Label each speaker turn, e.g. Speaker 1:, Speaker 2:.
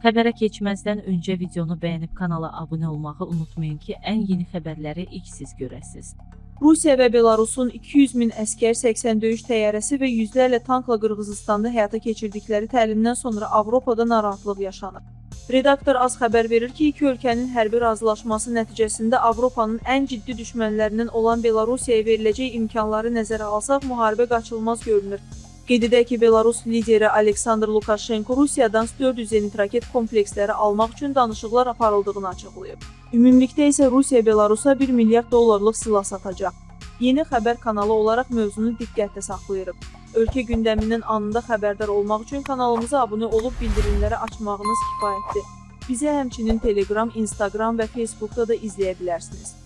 Speaker 1: Xəbərə keçməzdən öncə videonu bəyənib kanala abunə olmağı unutmayın ki, ən yeni xəbərləri ilk siz görəsiniz.
Speaker 2: Rusiya və Belarusun 200 min əskər, 80 döyüş təyyarəsi və yüzlərlə tankla Qırğızıstanda həyata keçirdikləri təlimdən sonra Avropada narahatlıq yaşanır. Redaktor AS xəbər verir ki, iki ölkənin hərbi razılaşması nəticəsində Avropanın ən ciddi düşmənlərindən olan Belarusiyaya veriləcək imkanları nəzərə alsaq müharibə qaçılmaz görünür. Qeyd edək ki, Belarus lideri Aleksandr Lukashenko Rusiyadan 400 zenit raket kompleksləri almaq üçün danışıqlar aparıldığını açıqlayıb. Ümumilikdə isə Rusiya Belarusa 1 milyard dollarlıq silah satacaq. Yeni xəbər kanalı olaraq mövzunu diqqətdə saxlayırıq. Ölkə gündəmindən anında xəbərdar olmaq üçün kanalımıza abunə olub bildirimləri açmağınız kifayətdir. Bizi həmçinin Telegram, Instagram və Facebookda da izləyə bilərsiniz.